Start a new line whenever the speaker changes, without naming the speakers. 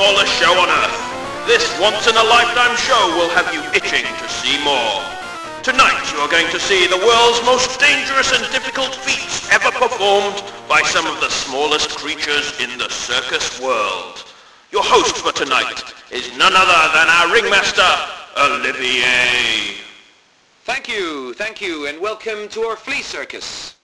smallest show on earth. This once-in-a-lifetime show will have you itching to see more. Tonight you are going to see the world's most dangerous and difficult feats ever performed by some of the smallest creatures in the circus world. Your host for tonight is none other than our ringmaster, Olivier.
Thank you, and welcome to our Flea Circus.